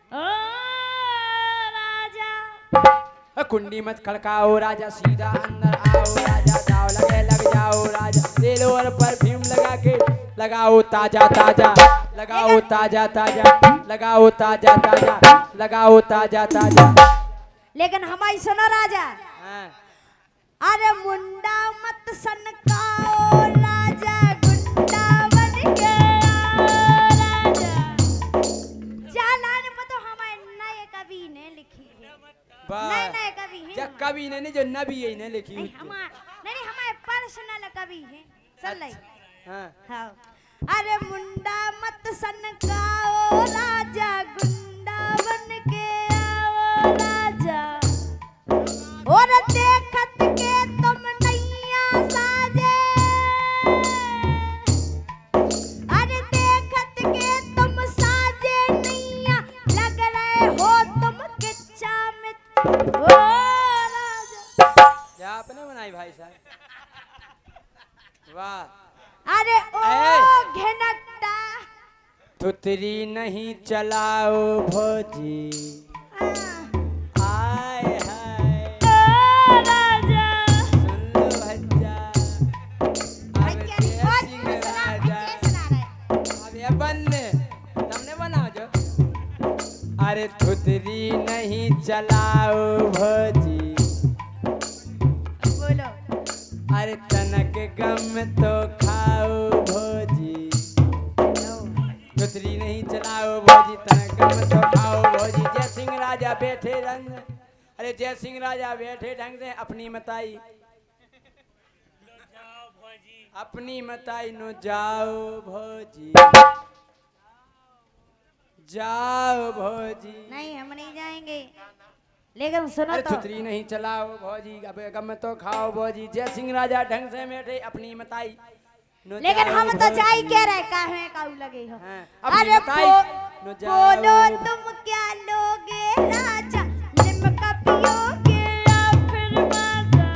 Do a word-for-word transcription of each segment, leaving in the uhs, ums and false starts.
ओ राजा। कुंडी मत खड़काओ राजा, सीधा अंदर आओ राजा, जाओ लगे लग जाओ राजा, तेल और परफ्यूम लगा के लगाओ ताजा ताजा, लगाओ ताजा ताजा, लगाओ ताजा ताजा, लगाओ ताजा ताजा। लेकिन हमारी सुनो राजा। हाँ। अरे मुंडा मत सनकाओ राजा, गुंडा बन के आओ राजा। जालान पर तो हमारे नए कवि ने लिखी है, नए नए कवि हैं। जब कवि ने नहीं जो नबी है ने लिखी नहीं हमारे नहीं हमारे पर्सनल कवि हैं। चल रही। हाँ। हाँ। अरे मुंडा मत सनकाओ राजा, गुंडा बन के आओ राजा। और देखत के तुम नैया साजे, अरे देखत के तुम साजे नैया, लग रहे हो तुम किच्चा में ओ राजा। क्या आपने बनाई भाई साहब? वाह। अरे ओ घनकटा तुतरी नहीं चलाओ भोजी, आए हाय ओ राजा। सुन लो भज्जा, अब जय सिंह राजा, अब ये बंदे तुमने बनाओ जो। अरे तुतरी नहीं चलाओ भोजी, बोलो। अरे तनक गम तो खाओ भोजी, तुतरी नहीं चलाओ भोजी, तनक गम तो खाओ भोजी। जय सिंह राजा बैठे रंग, अरे जय सिंह राजा बैठे ढंग से अपनी मताई, अपनी मताई नो जाओ भोजी, जाओ भोजी। नहीं हम नहीं जाएंगे, लेकिन सुनो अरे तो। तुतरी नहीं चलाओ भोजी, अब गम तो खाओ भोजी। जय सिंह राजा ढंग से बैठे अपनी मताई, लेकिन हम तो चाय कह रहे काहे काऊ लगे हो। हाँ, अरे बताई, बो, नो जाओ। बोलो तुम क्या लोगे राजा, लिमका पियोगे या फिर माजा।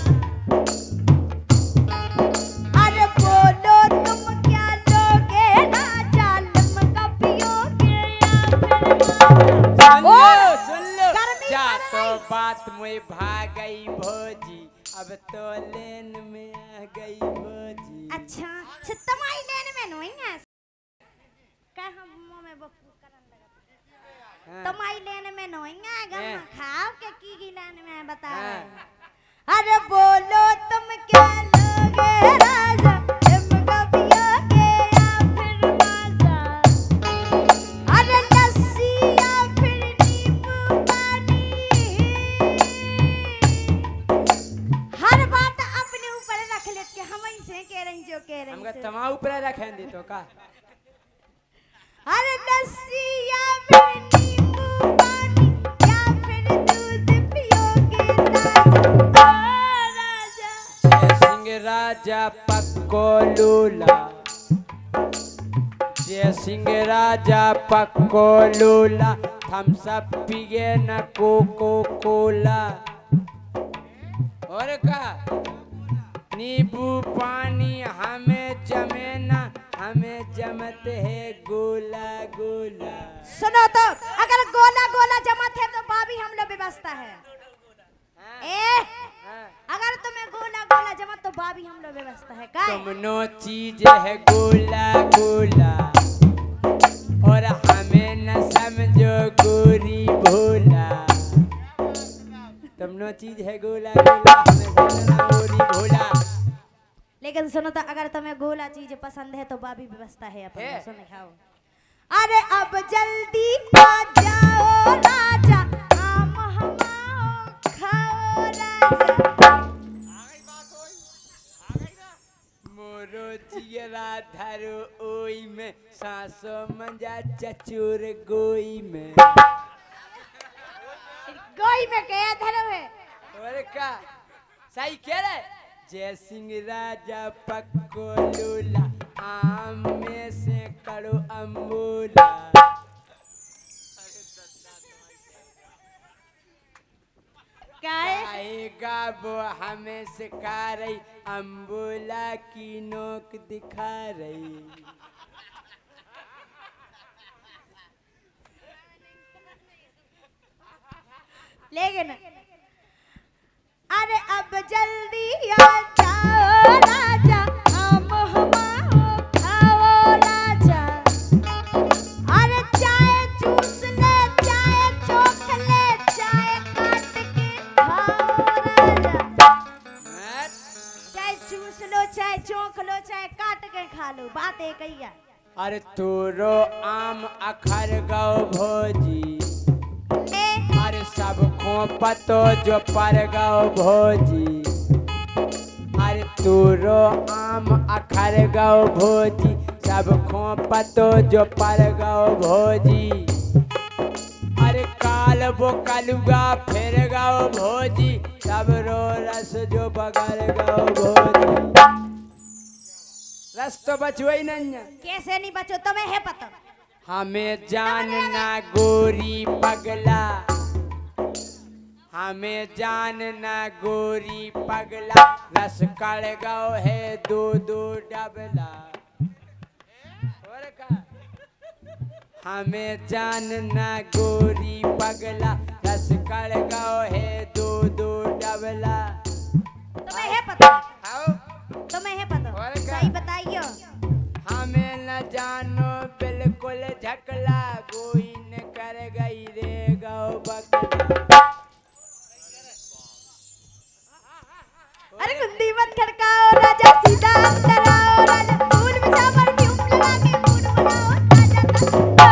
अरे बोलो तुम क्या लोगे राजा, लिमका पियोगे या फिर माजा। सुन लो सुन लो, गर्मी जा बढ़ तो गई। बात में भाग गई भोजी, अब तो लेन में आ गई भोजी। अच्छा से तमाई लेने में नहीं है का हम मुंह में बकू करन लगा। हाँ। तमाई लेने में नहीं है, गम हैं। खाओ के की की लेने में बता हाँ। रहे। अरे बोलो तुम क्या लोगे राजा, लिमका पियोगे या फिर माजा। अरे लस्सी या फिर नींबू पानी, हर बात अपने ऊपर रख लेते के हम से कह रही जो कह रही हमका से। तमा ऊपर रखें दे तो का। अरे लस्सी या फिर नींबू पानी, या फिर दूध पियोगे ताजा राजा। जय सिंह राजा पक्को लूला, जय सिंह राजा पक्को लूला, थम्स अप पिए न कोको कोला। और का नींबू पानी हमें जमे ना, हमें जमते है गोला गोला। सुनो तो, अगर गोला गोला जमत है तो भाभी हम लोग व्यवस्था है। ए अगर तुम्हें गोला गोला जमत तो भाभी हम लोग व्यवस्था है का। तुम नो चीज है गोला गोला, और हमें न समझो गोरी भोला। तुम नो चीज है गोला गोला, हमें समझना गोरी भोला। लेकिन सुनो तो, अगर तुम्हें गोला चीज पसंद है तो भाभी व्यवस्था है अपन है। सुन खाओ। अरे अब जल्दी आ जाओ राजा, आम हमाओ खाओ राजा। मोरो जियरा धरो ओई में, सांसों मंजा चचुर गोई में। गोई में क्या धरो है। और का सही कह रहे। जय सिंह राजा पक्को लूला, आम में से करो अम्बूला। गाएगा वो हमें सिखा रही, अम्बूला की नोक दिखा रही। लेकिन अरे अब जल्दी आ जाओ राजा, आम हमाओ खाओ राजा। अरे चाय चूस ले, चाय चोख ले, चाय काट के खाओ राजा। चाय चूस लो, चाय चोख लो, चाय काट के खा लो, बात एक ही है। अरे तोरो आम अखर गौ भोजी, अरे सब खो पतो जो पर गौ भोजी। अरे तोरो आम अखर गौ भोजी, सब खो पतो जो पर गौ भोजी। अरे काल वो कलुगा फिर गौ भोजी, सब रो रस जो बगर गौ भोजी। रस तो बचो ही नहीं। कैसे नहीं बचो, तुम्हें है पता। हमें जानना गोरी पगला, हमें जानना गोरी पगला, रस कड़ गौ है दो दो डबला। और का हमें जानना गोरी पगला, रस कड़ गौ है दो दो डबला। तुम्हें है पता, आओ तुम्हें है पता, और क्या? सही बताइयो। हमें न जानो बिल्कुल झकला, कोई न कर गई रे गौ बकला। अरे कुंडी मत खड़काओ राजा, सीधा अंदर आओ राजा। फूल बिछा परफ्यूम लगा के मूड बनाओ ताजा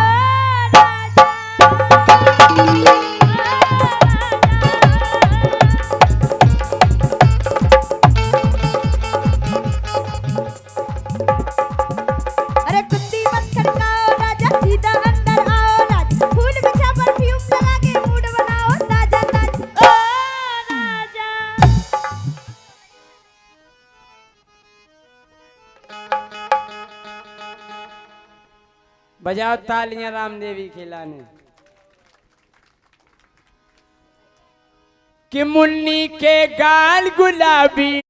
अरे कुंडी मत खड़काओ राजा, सीधा अंदर आओ राजा। फूल बिछा परफ्यूम लगा के मूड बनाओ ताजा ताजा ओ राजा। बजाओ तालियां रामदेवी खिलाने। कि मुन्नी के गाल गुलाबी,